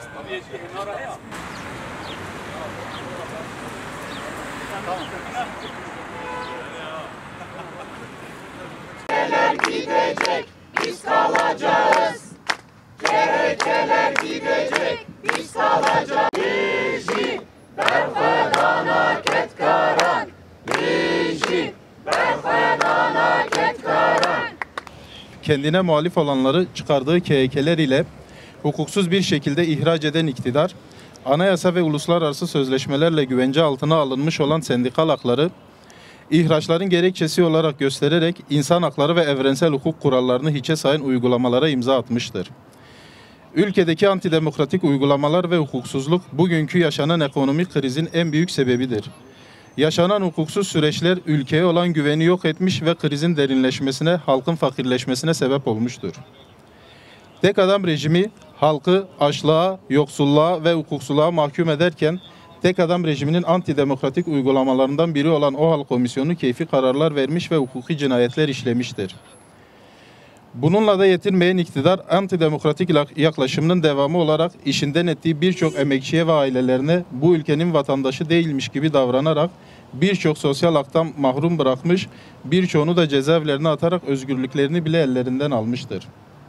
Kehekeler gidecek, biz kalacağız. Kehekeler gidecek, biz kalacağız. Bizi berfedana ketkaran, bizi berfedana ketkaran. Kendine muhalif olanları çıkardığı KHK'ler ile hukuksuz bir şekilde ihraç eden iktidar, anayasa ve uluslararası sözleşmelerle güvence altına alınmış olan sendikal hakları, ihraçların gerekçesi olarak göstererek insan hakları ve evrensel hukuk kurallarını hiçe sayan uygulamalara imza atmıştır. Ülkedeki antidemokratik uygulamalar ve hukuksuzluk bugünkü yaşanan ekonomik krizin en büyük sebebidir. Yaşanan hukuksuz süreçler ülkeye olan güveni yok etmiş ve krizin derinleşmesine, halkın fakirleşmesine sebep olmuştur. Tek adam rejimi halkı açlığa, yoksulluğa ve hukuksuzluğa mahkum ederken, tek adam rejiminin antidemokratik uygulamalarından biri olan OHAL Komisyonu keyfi kararlar vermiş ve hukuki cinayetler işlemiştir. Bununla da yetinmeyen iktidar, antidemokratik yaklaşımının devamı olarak işinden ettiği birçok emekçiye ve ailelerine bu ülkenin vatandaşı değilmiş gibi davranarak birçok sosyal haktan mahrum bırakmış, birçoğunu da cezaevlerine atarak özgürlüklerini bile ellerinden almıştır.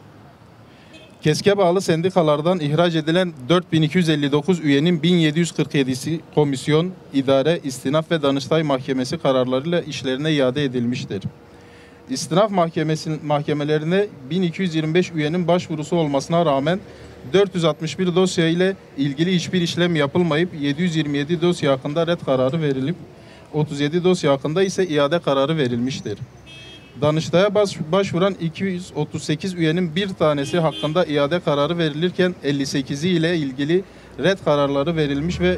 KESK'e bağlı sendikalardan ihraç edilen 4259 üyenin 1747'si komisyon, idare, istinaf ve danıştay mahkemesi kararlarıyla işlerine iade edilmiştir. İstinaf mahkemelerine 1225 üyenin başvurusu olmasına rağmen 461 dosya ile ilgili hiçbir işlem yapılmayıp 727 dosya hakkında red kararı verilip 37 dosya hakkında ise iade kararı verilmiştir. Danıştay'a başvuran 238 üyenin bir tanesi hakkında iade kararı verilirken 58'i ile ilgili red kararları verilmiş ve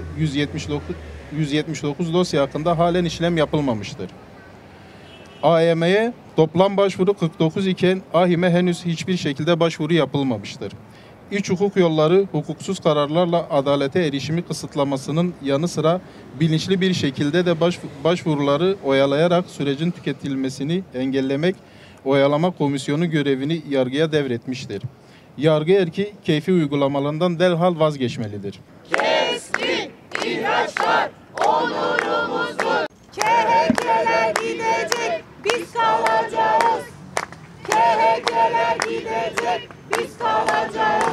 179 dosya hakkında halen işlem yapılmamıştır. AYM'ye toplam başvuru 49 iken AİHM'e henüz hiçbir şekilde başvuru yapılmamıştır. İç hukuk yolları hukuksuz kararlarla adalete erişimi kısıtlamasının yanı sıra bilinçli bir şekilde de başvuruları oyalayarak sürecin tüketilmesini engellemek, oyalama komisyonu görevini yargıya devretmiştir. Yargı erki keyfi uygulamalarından derhal vazgeçmelidir. Keskin ihraçlar onurumuzdur. Kehekeler gidecek, biz kalacağız. Kehekeler gidecek, biz kalacağız.